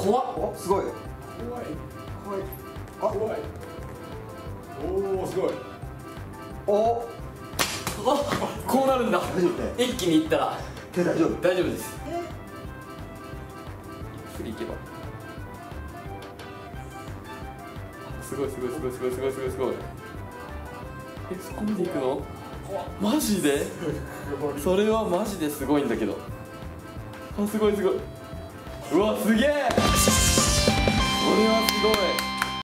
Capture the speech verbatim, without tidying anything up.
怖っ。 お、すごい。 怖い怖い。あ、 怖い。おお、すごい。 お、 あ、こうなるんだ。 大丈夫ね。 一気にいったら手大丈夫。 大丈夫です。ゆっくりいけば。すごいすごいすごいすごいすごいすごいすごい。え、そこまでいくの？マジで？それはマジですごいんだけど。あ、すごいすごい。うわ、すげえ。それはすごい。